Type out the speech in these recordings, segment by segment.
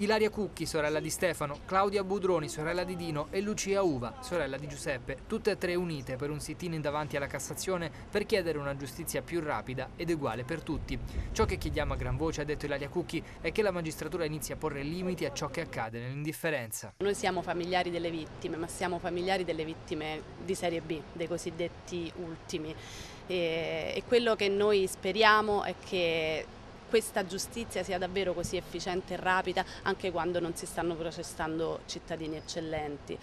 Ilaria Cucchi, sorella di Stefano, Claudia Budroni, sorella di Dino e Lucia Uva, sorella di Giuseppe, tutte e tre unite per un sit-in davanti alla Cassazione per chiedere una giustizia più rapida ed uguale per tutti. Ciò che chiediamo a gran voce, ha detto Ilaria Cucchi, è che la magistratura inizi a porre limiti a ciò che accade nell'indifferenza. Noi siamo familiari delle vittime, ma siamo familiari delle vittime di serie B, dei cosiddetti ultimi. E quello che noi speriamo è che questa giustizia sia davvero così efficiente e rapida anche quando non si stanno processando cittadini eccellenti.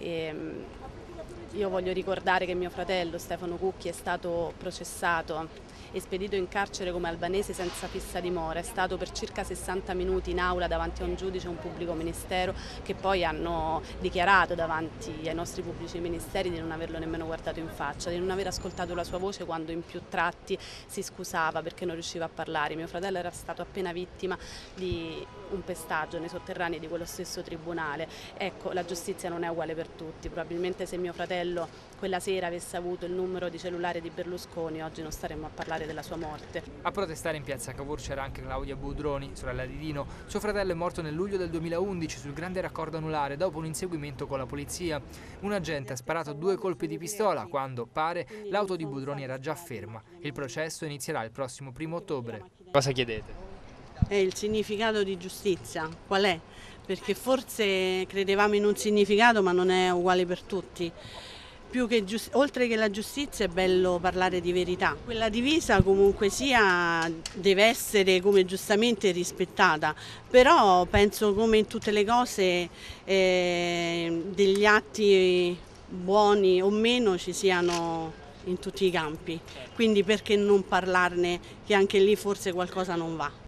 Io voglio ricordare che mio fratello Stefano Cucchi è stato processato e spedito in carcere come albanese senza fissa dimora, è stato per circa 60 minuti in aula davanti a un giudice e un pubblico ministero che poi hanno dichiarato davanti ai nostri pubblici ministeri di non averlo nemmeno guardato in faccia, di non aver ascoltato la sua voce quando in più tratti si scusava perché non riusciva a parlare. Mio fratello era stato appena vittima di un pestaggio nei sotterranei di quello stesso tribunale. Ecco, la giustizia non è uguale per tutti, probabilmente se mio fratello quella sera avesse avuto il numero di cellulare di Berlusconi oggi non staremmo a parlare della sua morte. A protestare in piazza Cavour c'era anche Claudia Budroni, sorella di Dino. Suo fratello è morto nel luglio del 2011 sul grande raccordo anulare dopo un inseguimento con la polizia. Un agente ha sparato 2 colpi di pistola quando, pare, l'auto di Budroni era già ferma. Il processo inizierà il prossimo 1° ottobre. Cosa chiedete? È il significato di giustizia, qual è? Perché forse credevamo in un significato ma non è uguale per tutti. Oltre che la giustizia è bello parlare di verità. Quella divisa comunque sia deve essere come giustamente rispettata, però penso come in tutte le cose degli atti buoni o meno ci siano in tutti i campi, quindi perché non parlarne che anche lì forse qualcosa non va.